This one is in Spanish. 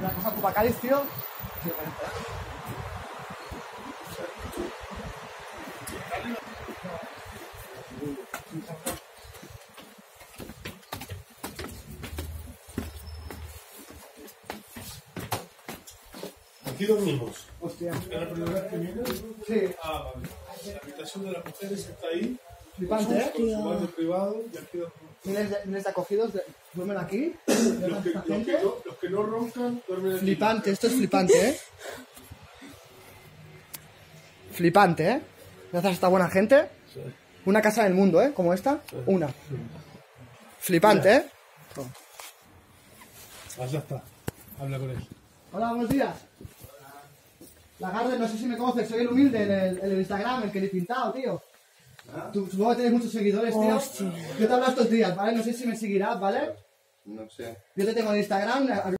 La casa ocupa Cádiz, tío. Sí, Aquí dormimos. hostia. ¿Es la primera vez que vienes? Sí. Ah, vale. La habitación de las mujeres está ahí. Flipante, ¿eh? Con su baño privado y aquí dormimos. Miles de acogidos duermen aquí. Los que no roncan duermen aquí. Flipante, esto es flipante, ¿eh? Flipante, ¿eh? Gracias a esta buena gente. Sí. Una casa del mundo, ¿eh? Como esta. Sí. Una. Flipante, ¿eh? Ah, ya está. Habla con él. Hola, buenos días. Lagarde, no sé si me conoces, soy el humilde en el Instagram, el que le he pintado, tío. Tú supongo que tienes muchos seguidores, tío. Yo te hablo estos días, ¿vale? No sé si me seguirás, ¿vale? No sé. Yo te tengo en Instagram.